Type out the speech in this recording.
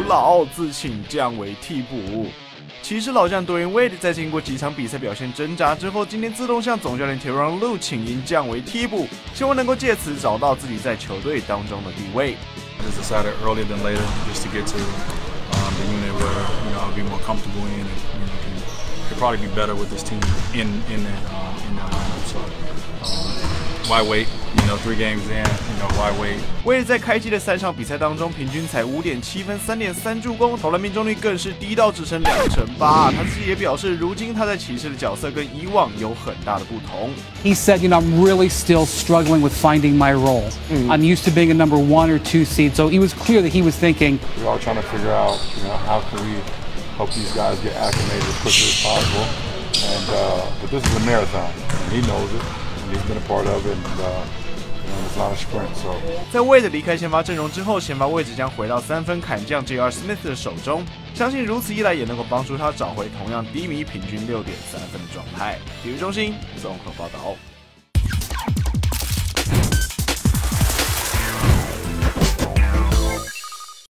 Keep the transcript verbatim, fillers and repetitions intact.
老，自请降为替补。骑士老将 Dwyane Wade 在经过几场比赛表现挣扎之后，今天自动向总教练 Tyronn Lue 请缨降为替补，希望能够借此找到自己在球队当中的地位。 Just decided earlier than later, just to get to um, the unit where you know I'll be more comfortable in, and you know can, could probably be better with this team in in that um, in that lineup. So um, why wait? You know, three games in, you know, why wait? 威尔在开季的三场比赛当中，平均才 五点七分、三点三助攻，投篮命中率更是低到只剩两成八。他自己也表示，如今他在骑士的角色跟以往有很大的不同。 He said, "You know, I'm really still struggling with finding my role. Mm. I'm used to being a number one or two seed." So it was clear that he was thinking, "We're all trying to figure out, you know, how can we help these guys get acclimated as quickly as possible." And uh, but this is a marathon, and he knows it, and he's been a part of it. And, uh, 在威德离开先发阵容之后，先发位置将回到三分砍将 J R. Smith 的手中。相信如此一来，也能够帮助他找回同样低迷平均六点三分的状态。体育中心综合报道。